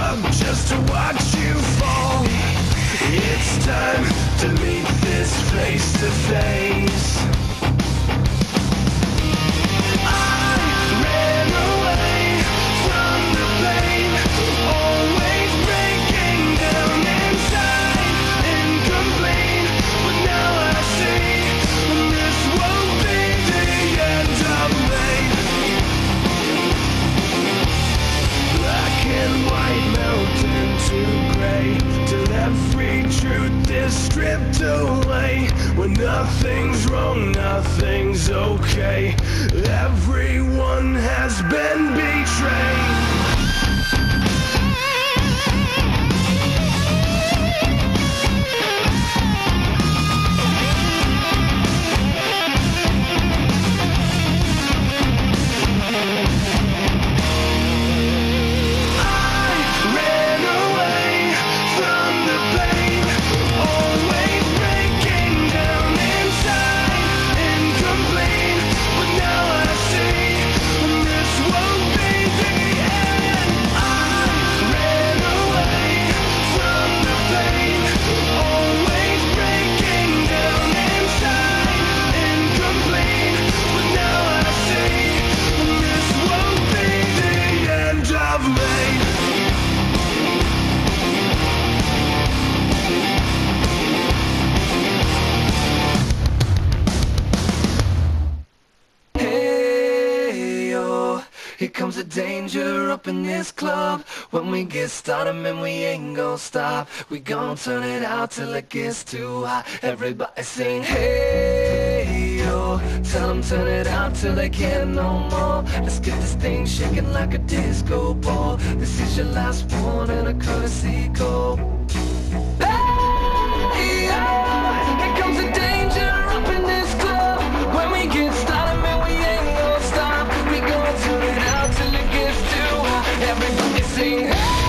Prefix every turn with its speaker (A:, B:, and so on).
A: up just to watch you fall. It's time to meet this face to face. I ran away from the pain, always breaking down inside, incomplete. But now I see this won't be the end of me. Black and white melt into gray, till every truth is stripped away. When nothing's wrong, nothing's okay. Everyone has been betrayed. Here comes the danger up in this club. When we get started, man, we ain't gon' stop. We gon' turn it out till it gets too hot. Everybody sing, hey, yo. Tell them turn it out till they can't no more. Let's get this thing shaking like a disco ball. This is your last one and a courtesy call. Hey, yo. Here comes the danger up in this club. When we get started, man, we ain't gon' stop. We gon' turn it out till it gets too hot. Everybody sing, hey!